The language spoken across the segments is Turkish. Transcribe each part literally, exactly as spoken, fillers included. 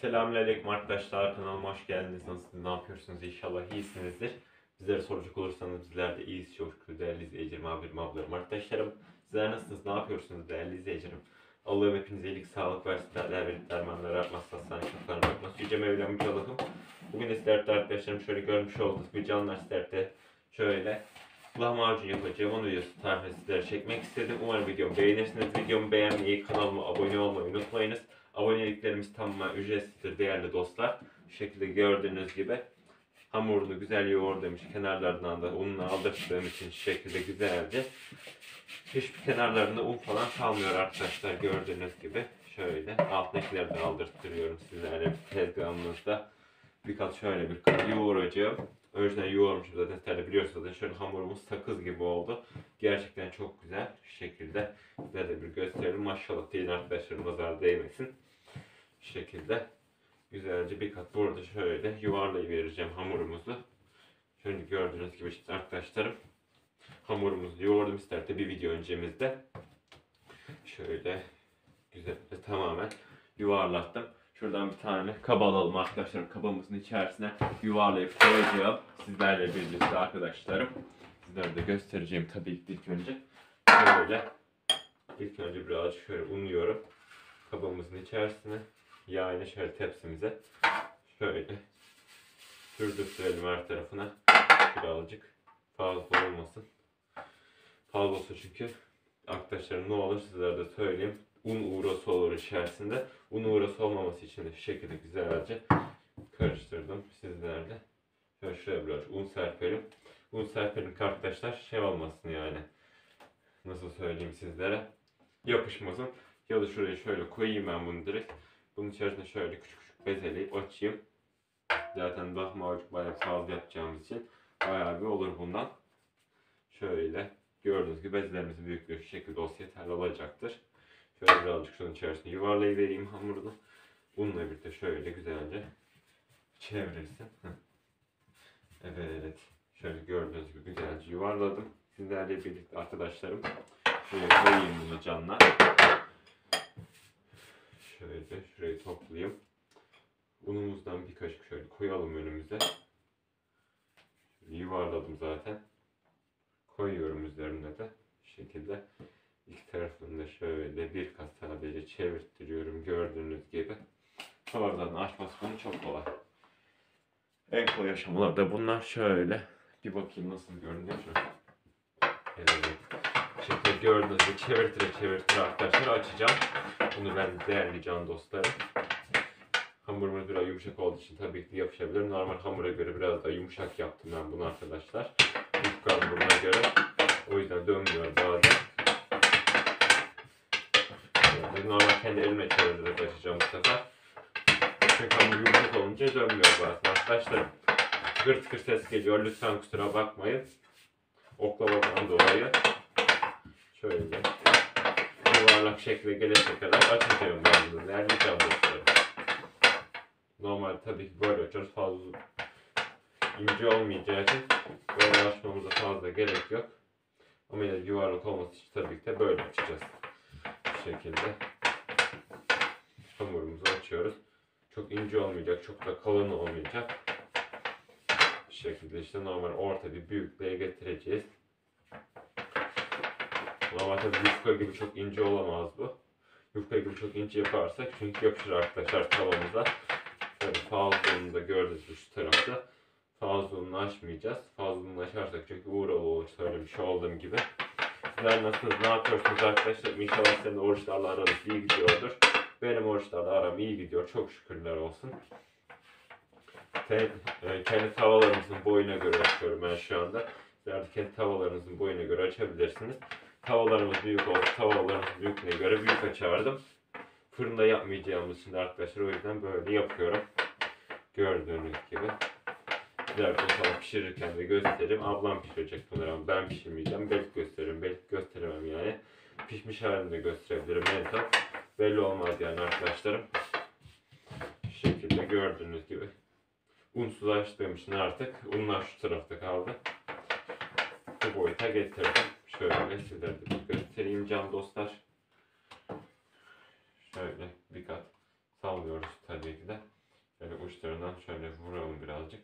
Selamünaleyküm arkadaşlar, kanalıma hoş geldiniz. Nasılsınız, ne yapıyorsunuz? İnşallah iyisinizdir. Bizlere soracak olursanız bizler de iyiyiz çok şükür değerli izleyicilerim, abilerim, ablalarım, arkadaşlarım. Sizler nasılsınız, ne yapıyorsunuz değerli izleyicilerim? Allah'ım hepinize iyilik, sağlık versin, derler verip dermanları artmazsa hastanelik şoklarına bakmaz. Yüce Mevlam Yüce Allah'ım. Bugün de sizlerde arkadaşlarım şöyle görmüş olduk. Bir canlar sizlerde şöyle lahmacun yapacağım. Onu videosu tarifini sizlere çekmek istedim. Umarım videomu beğenirsiniz. Videomu beğenmeyi, kanalıma abone olmayı unutmayınız. Aboneliklerimiz tamamen ücretsizdir değerli dostlar. Şu şekilde gördüğünüz gibi hamurunu güzel yoğurdum. Kenarlarından da ununu aldırdığım için şu şekilde güzelce. Hiçbir kenarlarında un falan kalmıyor arkadaşlar, gördüğünüz gibi. Şöyle alttakileri de aldırttırıyorum sizlere tezgahımızda. Birkaç şöyle bir yoğuracağım. Önceden yoğurmuşum zaten, sizler biliyorsunuz zaten. Şöyle hamurumuz sakız gibi oldu. Gerçekten çok güzel. Şu şekilde size de bir gösterelim. Maşallah değil arkadaşlar, nazar değmesin. Şu şekilde güzelce bir kat burada şöyle yuvarlayıvereceğim hamurumuzu. Şöyle gördüğünüz gibi işte arkadaşlarım, hamurumuzu yoğurdum isterde bir video öncemizde. Şöyle güzelce tamamen yuvarlattım. Şuradan bir tane kaba alalım arkadaşlar. Kabımızın içerisine yuvarlayıp koyacağım sizlerle birlikte arkadaşlarım. Sizlere de göstereceğim tabii ki ilk önce. Şöyle ilk önce birazcık şöyle unluyorum kabımızın içerisine. Yani şöyle tepsimize şöyle sürdürtürelim her tarafına. Birazcık fazla olmasın. Fazla olsa çünkü arkadaşlarım ne olur sizlere de söyleyeyim. Un uğrası olur içerisinde. Un uğrası olmaması için de şu şekilde güzelce karıştırdım sizlerle. Şöyle şuraya biraz un serpelim. Un serpelim ki arkadaşlar şey olmasın yani. Nasıl söyleyeyim sizlere. Yapışmasın. Ya da şuraya şöyle koyayım ben bunu direkt. Bunun içerisine şöyle küçük küçük bezeleyip açayım. Zaten lahmacun bayağı fazla yapacağımız için bayağı bir olur bundan. Şöyle gördüğünüz gibi bezelerimizin büyüklüğü şu şekilde olsa yeterli olacaktır. Şöyle birazcık şunun içerisine yuvarlayıvereyim hamurunu. Bununla birlikte şöyle güzelce çevirsin. Evet. Şöyle gördüğünüz gibi güzelce yuvarladım. Sizlerle birlikte arkadaşlarım. Şöyle koyayım bunu canına. Şöyle şurayı toplayayım. Unumuzdan bir kaşık şöyle koyalım önümüze. Şöyle yuvarladım zaten. Koyuyorum üzerine de. Şu şekilde. İki tarafını da şöyle bir kat sadece çevirttiriyorum gördüğünüz gibi. Sonradan açması bunu çok kolay. En kolay aşamalar da bunlar. Şöyle bir bakayım nasıl görünüyor. Evet. Şekilde gördüğünüz gibi çevirtire çevirtire arkadaşlar açacağım. Bunu ben değerli can dostlarım. Hamurumuz biraz yumuşak olduğu için tabii ki yapışabilir. Normal hamura göre biraz daha yumuşak yaptım ben bunu arkadaşlar. Yufka hamuruna göre. O yüzden dönmüyor bazen. Yani normal kendi elimle çevirerek açacağım bu sefer. Çünkü hamur yumuşak olunca dönmüyor bazen arkadaşlarım. Tıkır tıkır ses geliyor. Lütfen kusura bakmayın. Oklavadan dolayı. Şöyle yuvarlak şekle gelene kadar açacağım ben bunu. Değerli can dostlarım. Normal tabii ki böyle açıyoruz. Fazla ince olmayacağı için böyle açmamıza fazla gerek yok. Ama yine yuvarlak olması için tabii ki de böyle açacağız. Bu şekilde hamurumuzu açıyoruz. Çok ince olmayacak, çok da kalın olmayacak. Bu şekilde işte normal orta bir büyüklüğe getireceğiz. Normal tabii yufka gibi çok ince olamaz bu. Yufka gibi çok ince yaparsak çünkü yapışır arkadaşlar tavamıza. Şöyle fazla ununu da gördüğünüz gibi şu tarafta. Fazla ununu açmayacağız. Fazla ununu açarsak çünkü uğralı olur söylemiş olduğum gibi. Sizler nasılsınız, ne yapıyorsunuz arkadaşlar? İnşallah senin oruçlarla aranız iyi gidiyordur. Benim oruçlarla aram iyi gidiyor. Çok şükürler olsun. Kendi tavalarımızın boyuna göre açıyorum ben şu anda. Sizler de kendi tavalarınızın boyuna göre açabilirsiniz. Tavalarımız büyük oldu. Tavalarımız büyüklüğüne göre büyük açardım. Fırında yapmayacağımız için de arkadaşlar o yüzden böyle yapıyorum. Gördüğünüz gibi. Sizler de inşallah pişirirken de göstereyim. Ablam pişirecek bunları ama ben pişirmeyeceğim. Belki gösteririm, belki gösteremem yani. Pişmiş halini de gösterebilirim. Mental. Belli olmaz yani arkadaşlarım. Şu şekilde gördüğünüz gibi. Unsuz açtığım için artık unlar şu tarafta kaldı. Bu boyuta getirdim. Şöyle sizlere de göstereyim can dostlar. Şöyle bir kat sallıyoruz tabii ki de. uçlarından şöyle vuralım birazcık.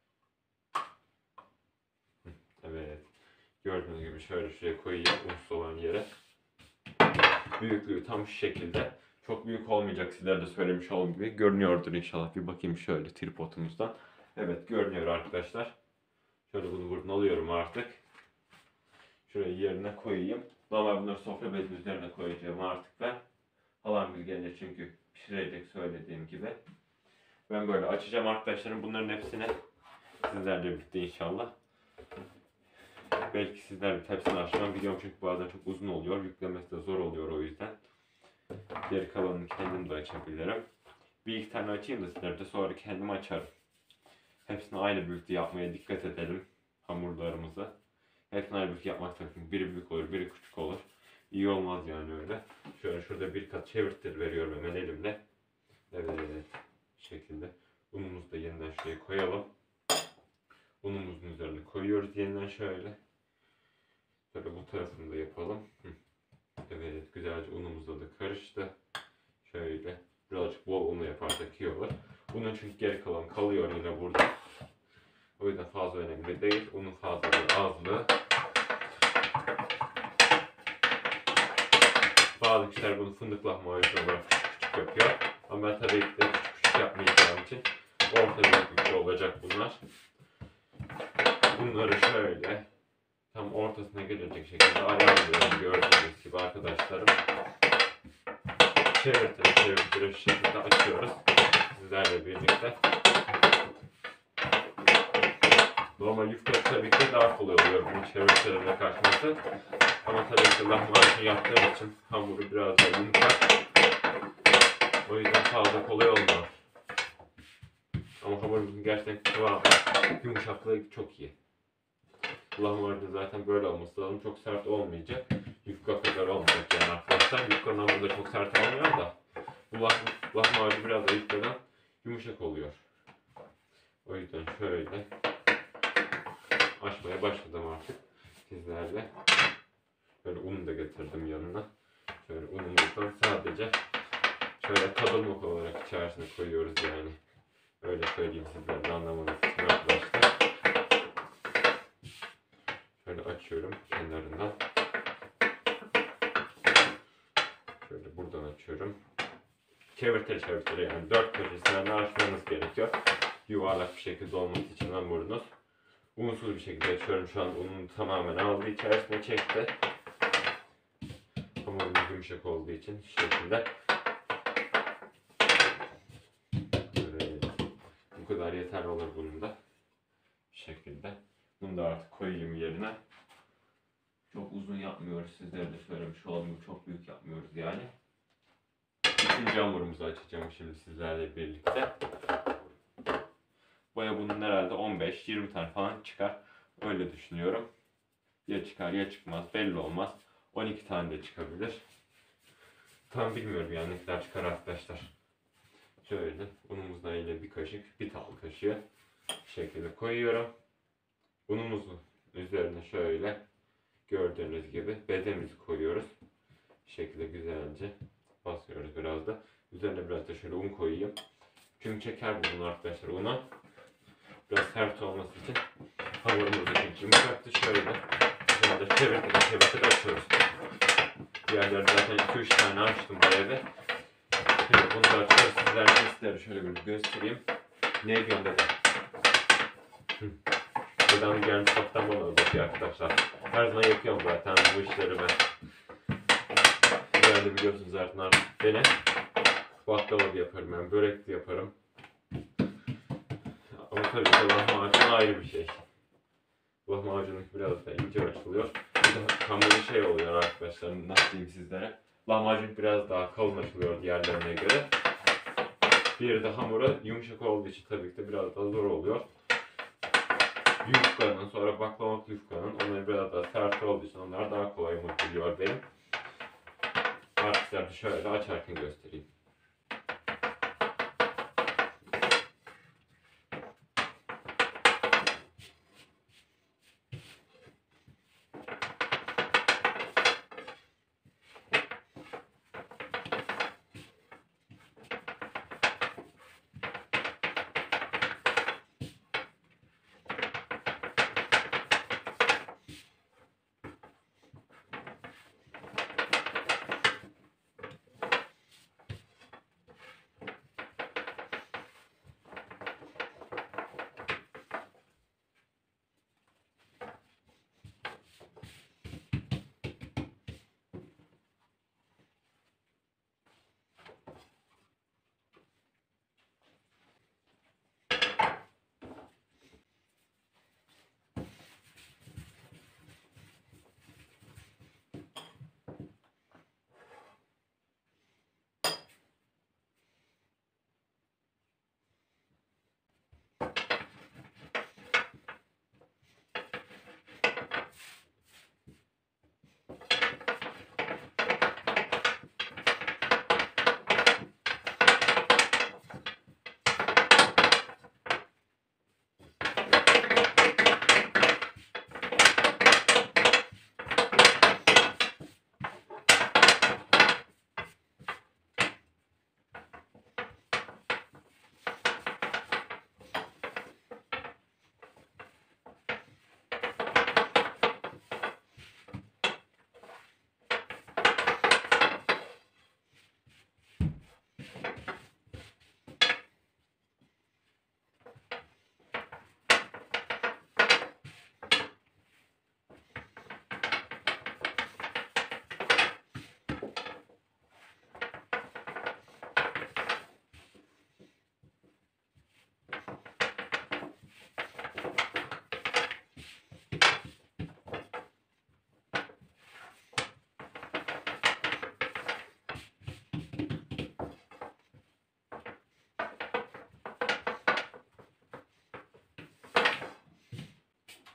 Evet. Gördüğünüz gibi şöyle şuraya koyayım unsuz olan yere. Büyüklüğü tam şu şekilde. Çok büyük olmayacak, sizlere de söylemiş olduğum gibi. Görünüyordur inşallah. Bir bakayım şöyle tripodumuzdan. Evet, görünüyor arkadaşlar. Şöyle bunu buradan alıyorum artık. Şurayı yerine koyayım. Normal bunları sofra bezinin üzerine koyacağım artık ben. Halam bir gelince çünkü pişirecek söylediğim gibi. Ben böyle açacağım arkadaşlarım. Bunların hepsini sizlerle birlikte inşallah. Belki sizler hepsini açmam biliyorum çünkü bazen çok uzun oluyor. Yüklemesi de zor oluyor o yüzden. Geri kalanını kendim de açabilirim. Bir iki tane açayım da sizler de sonra kendim açarım. Hepsini aynı büyüklükte yapmaya dikkat edelim. Hamurlarımızı. Hepsini aynı büyüklükte yapmak sakın. Biri büyük olur, biri küçük olur. İyi olmaz yani öyle. Şöyle şurada bir kat çevirtir veriyorum hemen elimle. Evet. Bu şekilde. Unumuzu da yeniden şuraya koyalım. Unumuzun üzerine koyuyoruz yeniden şöyle. Şöyle bu tarafını da yapalım. Evet, güzelce unumuzla da karıştı. Şöyle birazcık bol unla yaparsak iyi olur. Unun çünkü geri kalan kalıyor yine burada. O yüzden fazla önemli değil. Unun fazlalığı, azlığı. Bazı kişiler bunu fındık lahmacunu olarak küçük küçük yapıyor. Ama ben tabii ki de küçük küçük yapmayacağım için orta büyüklükte olacak bunlar. Bunları şöyle tam ortasına gelecek şekilde ayarlıyorum gördüğünüz gibi arkadaşlarım. Çevirtire çevirtire şu şekilde açıyoruz sizlerle birlikte. Normal yufka tabii ki daha kolay oluyor bunu çevirtirerek kaçması. Ama tabii ki lahmacun yaptığım için hamuru biraz daha yumuşak. O yüzden fazla kolay olmuyor. Ama hamurumuzun gerçekten kıvamı, yumuşaklığı çok iyi. Lahmacun zaten böyle olması lazım. Çok sert olmayacak. Yufka kadar olmayacak yani arkadaşlar. Yufkanın hamuru da çok sert olmuyor da. Bu lah lahmacun biraz da yufkadan yumuşak oluyor. O yüzden şöyle açmaya başladım artık sizlerle. Böyle unu da getirdim yanına. Şöyle unumuzdan sadece şöyle tadımlık olarak içerisine koyuyoruz yani. Öyle söyleyeyim sizlere de anlamanız için arkadaşlar. Şöyle açıyorum kenarından. Şöyle buradan açıyorum. Çevirtere çevirtere yani dört köşesinden açmanız gerekiyor. Yuvarlak bir şekilde olması için hamurunuz. Unsuz bir şekilde açıyorum şu an ununu tamamen aldı içerisine çekti. Hamurumuz yumuşak olduğu için şu şekilde. Evet. Bu kadar yeterli olur bunun da. Bu şekilde. Bunu da artık koyayım yerine. Çok uzun yapmıyoruz. Sizlere de söylemiş olayım. Çok büyük yapmıyoruz yani. İkinci hamurumuzu açacağım şimdi sizlerle birlikte. Baya bunun herhalde on beş yirmi tane falan çıkar. Öyle düşünüyorum. Ya çıkar ya çıkmaz. Belli olmaz. on iki tane de çıkabilir. Tam bilmiyorum yani ne kadar çıkar arkadaşlar. Şöyle unumuzdan ile bir kaşık, bir tatlı kaşığı bu şekilde koyuyorum. Unumuzu üzerine şöyle gördüğünüz gibi bezemizi koyuyoruz. Bu şekilde güzelce basıyoruz biraz da. Üzerine biraz da şöyle un koyayım. Çünkü çeker bunu arkadaşlar una. Biraz sert olması için hamurumuzu çünkü yumuşaktı. Şöyle bunu da çevirdik çevirdik açıyoruz. Diğerleri zaten iki üç tane açtım bu evde. Şimdi bunu da açıyoruz. Sizlerle sizlere şöyle bir göstereyim. Ne diyorum dedim. Buradan gelmiş çoktan bana bakıyor arkadaşlar. Her zaman yapıyorum zaten bu işleri ben. Sizler de biliyorsunuz zaten artık beni. Baklava da yaparım ben, börek de yaparım. Ama tabii ki lahmacun ayrı bir şey. Lahmacunluk biraz da ince açılıyor. Bir de hamuru şey oluyor arkadaşlar, nasıl diyeyim sizlere. Lahmacun biraz daha kalın açılıyor diğerlerine göre. Bir de hamuru yumuşak olduğu için tabii ki de biraz daha zor oluyor. Yufkanın, sonra baklavalık yufkanın, onlar biraz daha sert olduğu için onlar daha kolay yumuşuyor benim. Artık size şöyle açarken göstereyim.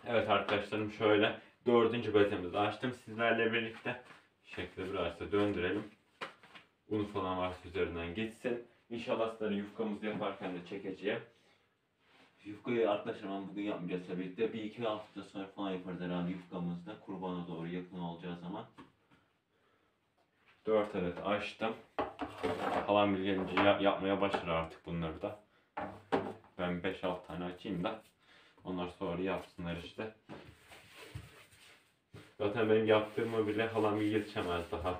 Evet arkadaşlarım, şöyle dördüncü bezemizi açtım sizlerle birlikte. Şekli biraz da döndürelim. Un falan varsa üzerinden geçsin. İnşallah sizlere yufkamızı yaparken de çekeceğim. Yufkayı arkadaşlarım bugün yapmayacağız tabii ki de. Bir iki hafta sonra falan yaparız herhalde yufkamızda. Kurbana doğru yakın olacağı zaman. dört adet açtım. Halam gelince yapmaya başlar artık bunları da. Ben beş altı tane açayım da onlar sonra yapsınlar işte. Zaten benim yaptığımı bile halam yetişemez daha.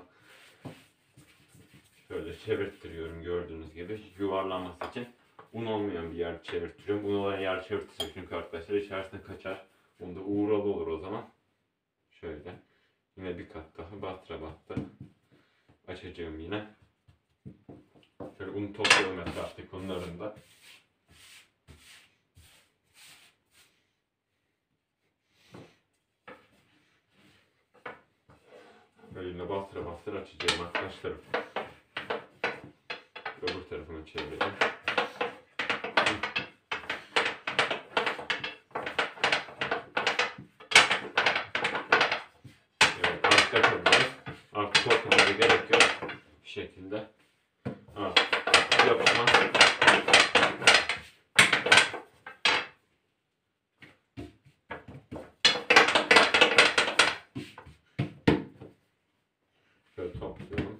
Şöyle çevirttiriyorum gördüğünüz gibi. Yuvarlanması için un olmayan bir yer çevirttiriyorum. Un olan yer çevirtecek çünkü arkadaşlar içerisine kaçar. Onda uğralı olur o zaman. Şöyle. Yine bir kat daha bastıra bastıra açacağım yine. Şöyle un toplayalım etraftaki unların da. Böyle bastıra bastıra açacağım arkadaşlarım. Öbür tarafını çevireceğim. Evet, artık açabiliriz. Artık korkmamaya gerek yok. Bir şekilde. Artık yapamaz. Şöyle topluyorum.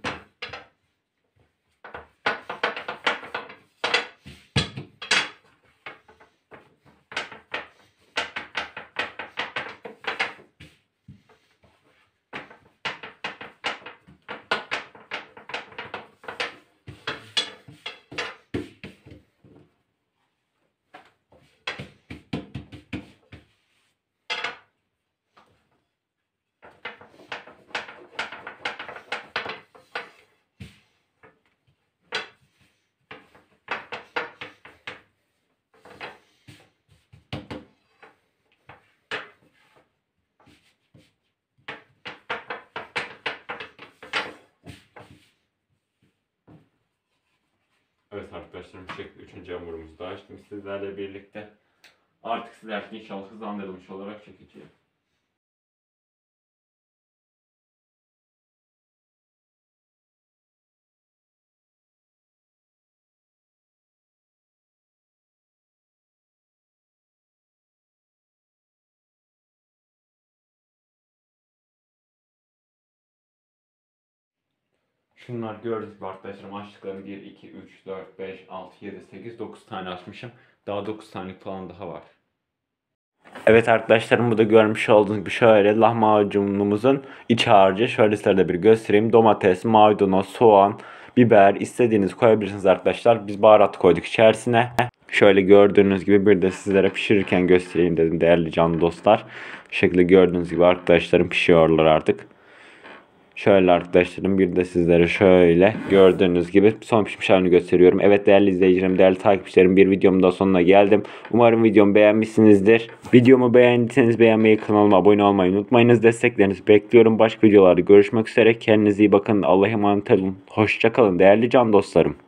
Evet arkadaşlarım, bu şekilde üçüncü hamurumuzu da açtım sizlerle birlikte. Artık sizler için inşallah hızlandırılmış olarak çekeceğim. Şunlar gördüğünüz gibi arkadaşlarım açtıklarını bir, iki, üç, dört, beş, altı, yedi, sekiz, dokuz tane açmışım. Daha dokuz tane falan daha var. Evet arkadaşlarım, bu da görmüş olduğunuz gibi şöyle lahmacunumuzun iç harcı. Şöyle size de bir göstereyim. Domates, maydanoz, soğan, biber istediğiniz koyabilirsiniz arkadaşlar. Biz baharat koyduk içerisine. Şöyle gördüğünüz gibi bir de sizlere pişirirken göstereyim dedim değerli canlı dostlar. Bu şekilde gördüğünüz gibi arkadaşlarım pişiyorlar artık. Şöyle arkadaşlarım bir de sizlere şöyle gördüğünüz gibi son pişmiş halini gösteriyorum. Evet değerli izleyicilerim, değerli takipçilerim, bir videomun da sonuna geldim. Umarım videomu beğenmişsinizdir. Videomu beğendiyseniz beğenmeyi, kanalıma abone olmayı unutmayınız. Desteklerinizi bekliyorum. Başka videolarda görüşmek üzere. Kendinize iyi bakın. Allah'a emanet olun. Hoşça kalın değerli can dostlarım.